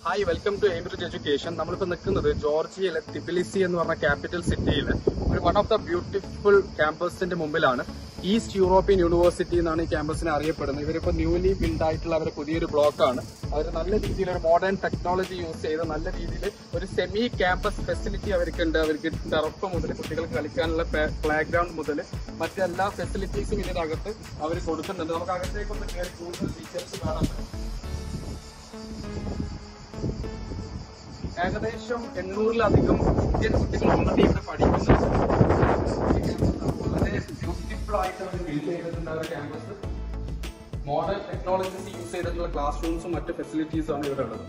Hi, welcome to Aimbridge education. നമ്മളിപ്പോൾ നിൽക്കുന്നത് ജോർജിയയിലെ തിബിലിസി എന്ന് പറഞ്ഞ ക്യാപിറ്റൽ സിറ്റിയിലെ ഒരു വൺ ഓഫ് ദ ബ്യൂട്ടിഫുൾ ക്യാമ്പസിന്റെ മുമ്പിലാണ്. ഈസ്റ്റ് യൂറോപ്യൻ യൂണിവേഴ്സിറ്റി എന്നാണ് ഈ ക്യാമ്പസിനെ അറിയപ്പെടുന്നത്. ഇവരിപ്പോൾ ന്യൂലി ബിൽഡ് ആയിട്ടുള്ള അവരുടെ പുതിയൊരു ബ്ലോക്കാണ്. അവർ നല്ല രീതിയിൽ ഒരു മോഡേൺ ടെക്നോളജി യൂസ് ചെയ്ത് നല്ല രീതിയിൽ ഒരു സെമി ക്യാമ്പസ് ഫെസിലിറ്റി അവർക്കുണ്ട്. അവർക്ക് ടെറഫ് മുതൽ കുട്ടികൾക്ക് കളിക്കാനുള്ള പ്ലേ ഗ്രൗണ്ട് മുതൽ മറ്റെല്ലാ ഫെസിലിറ്റീസും ഇതിനകത്ത് അവർ കൊടുക്കുന്നുണ്ട്. നമുക്ക് അകത്തേക്കൊന്ന് കയറി കൂടുതൽ ഡീറ്റെയിൽസ് കാണാൻ പറ്റും. ഏകദേശം 800-ലധികം ഇന്ത്യൻ കുട്ടികൾ ഓൾറെഡി ഇവിടെ പഠിക്കുന്നുണ്ട്. വളരെ ബ്യൂട്ടിഫുൾ ആയിട്ട് അവർ ബിൽഡ് ചെയ്തിട്ടുണ്ട് അവരുടെ ക്യാമ്പസ്. മോഡേൺ ടെക്നോളജീസ് യൂസ് ചെയ്തിട്ടുള്ള ക്ലാസ് റൂംസും മറ്റ് ഫെസിലിറ്റീസും ആണ് ഇവിടെ ഉള്ളത്.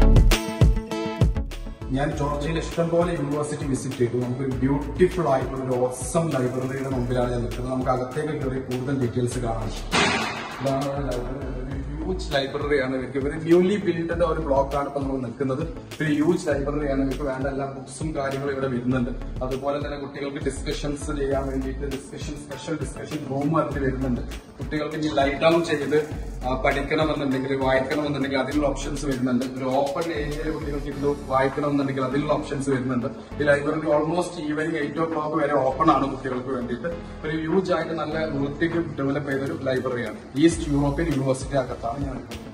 ഞാൻ ജോർജിയയിൽ ഇഷ്ടംപോലെ യൂണിവേഴ്സിറ്റി വിസിറ്റ് ചെയ്തു. നമുക്കൊരു ബ്യൂട്ടിഫുൾ ആയിട്ടുള്ള ഒരു ഓസം ലൈബ്രറിയുടെ മുമ്പിലാണ് ഞാൻ നിൽക്കുന്നത്. നമുക്ക് അകത്തേക്ക് കയറി കൂടുതൽ ഡീറ്റെയിൽസ് കാണാം. ഇതാണ് ലൈബ്രറി. ഹ്യൂജ് ലൈബ്രറിയാണ് ഇവർക്ക്. ഇവർ ന്യൂലി ബിൽഡിന്റെ ഒരു ബ്ലോക്കാണ് ഇപ്പൊ നമ്മൾ നിൽക്കുന്നത്. ഒരു ഹ്യൂജ് ലൈബ്രറിയാണ്. ഇവർക്ക് വേണ്ട എല്ലാ ബുക്സും കാര്യങ്ങളും ഇവിടെ വരുന്നുണ്ട്. അതുപോലെ തന്നെ കുട്ടികൾക്ക് ഡിസ്കഷൻസ് ചെയ്യാൻ വേണ്ടിയിട്ട് സ്പെഷ്യൽ ഡിസ്കഷൻ റൂം അതിൽ വരുന്നുണ്ട്. കുട്ടികൾക്ക് ഇനി ലൈറ്റ് ഡൗൺ ചെയ്ത് പഠിക്കണമെന്നുണ്ടെങ്കിൽ വായിക്കണമെന്നുണ്ടെങ്കിൽ അതിനുള്ള ഓപ്ഷൻസ് വരുന്നുണ്ട്. ഒരു ഓപ്പൺ ഏരിയയിൽ കുട്ടികൾക്ക് ഇത് വായിക്കണമെന്നുണ്ടെങ്കിൽ അതിനുള്ള ഓപ്ഷൻസ് വരുന്നുണ്ട്. ഈ ലൈബ്രറി ഓൾമോസ്റ്റ് ഈവനിങ് 8 o'clock വരെ ഓപ്പൺ ആണ് കുട്ടികൾക്ക് വേണ്ടിയിട്ട്. ഒരു ഹ്യൂജ് ആയിട്ട് നല്ല വൃത്തിക്ക് ഡെവലപ്പ് ചെയ്തൊരു ലൈബ്രറിയാണ്. ഈസ്റ്റ് യൂറോപ്യൻ യൂണിവേഴ്സിറ്റി അകത്താണ് ഞാൻ